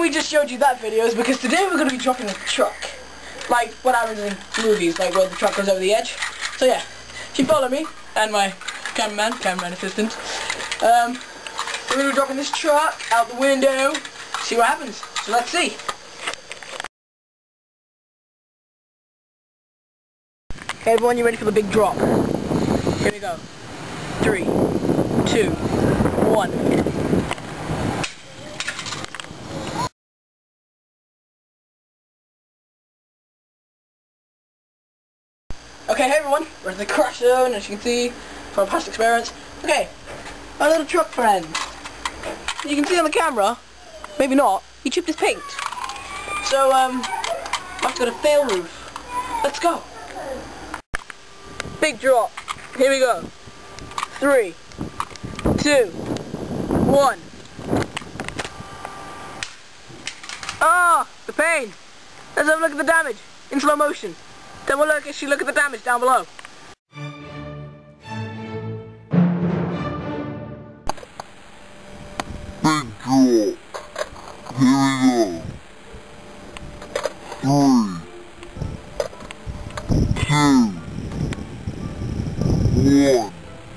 we just showed you that video is because today we're going to be dropping a truck. Like what happens in movies, like where the truck goes over the edge. So yeah, if you follow me and my cameraman assistant, we're going to be dropping this truck out the window, see what happens. So let's see. Okay everyone, you ready for the big drop? Here we go. 3, 2, 1. Okay, hey everyone, we're at the crash zone, as you can see from past experience. Okay, our little truck friend. You can see on the camera, maybe not, he chipped his paint. So, I've got a fail roof. Let's go. Big drop. Here we go. 3, 2, 1. Ah, the pain. Let's have a look at the damage in slow motion. Then we'll actually look at the damage down below. Big drop. Here we go. 3, 2, 1.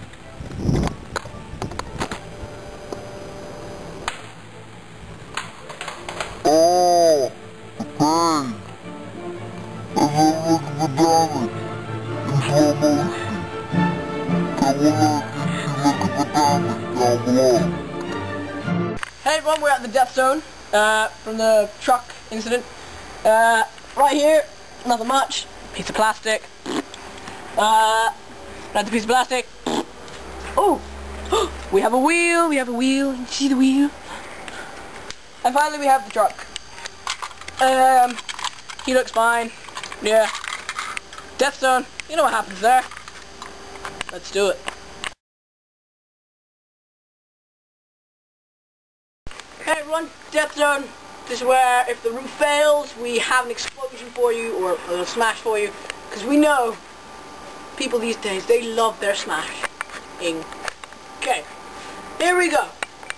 Oh, the pain. As I look at the damage in slow motion, then we'll actually look at the damage down below. Hey everyone, we're at the death zone from the truck incident. Right here, nothing much. Piece of plastic. Another piece of plastic. Oh, we have a wheel. You see the wheel? And finally, we have the truck. He looks fine. Yeah. Death zone. You know what happens there. Let's do it. Hey everyone, death zone. This is where if the roof fails, we have an explosion for you or a smash for you, because we know people these days, they love their smashing. Okay, here we go.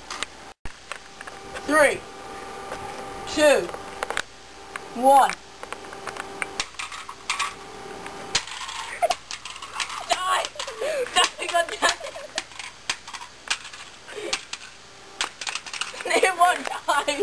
3, 2, 1. Die! Die, goddammit! It won't die!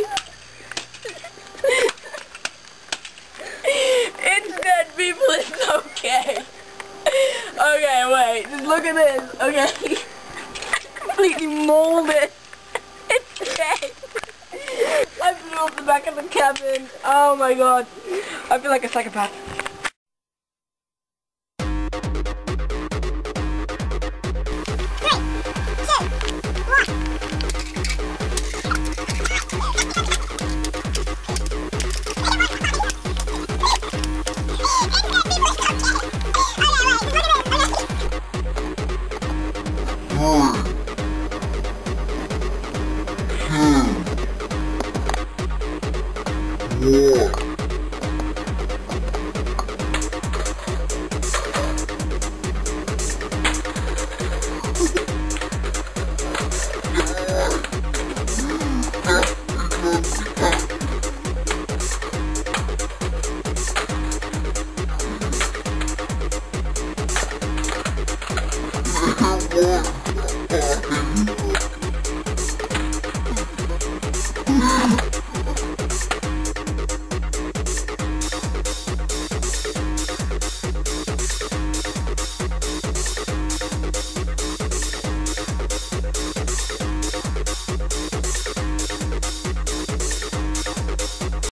It's dead, people, it's okay. Okay, wait, just look at this, okay? Completely molded. It's dead. I blew up the back of the cabin. Oh my god. I feel like a psychopath. Yeah.